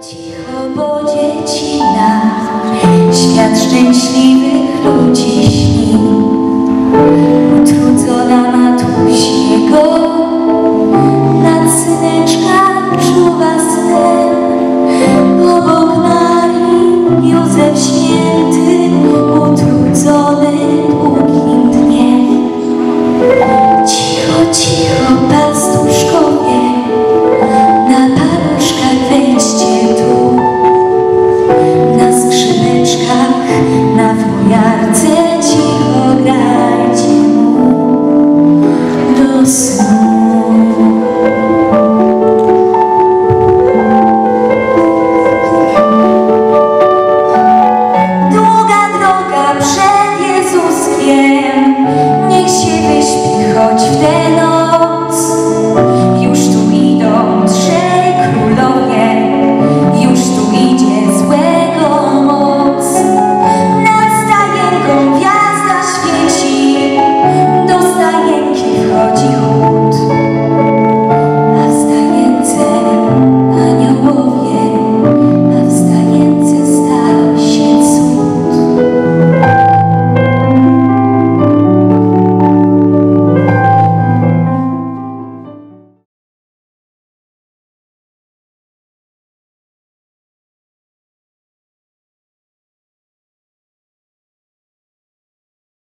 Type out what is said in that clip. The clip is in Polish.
Cicho, bo dzieci nam świat szczęśliwych ludzi śni. Utrudzona matusiego nad syneczka czuwa sen. Obok Marii Józef Święty, utrudzony długim dniem. Cicho, cicho, pastuszkowie, na paluszkach wejdźcie tu. Na skrzyneczkach, na fujarce cicho grajcie mu do snu. Długa droga przed Jezuskiem, niech się wyśpi choć w tę noc.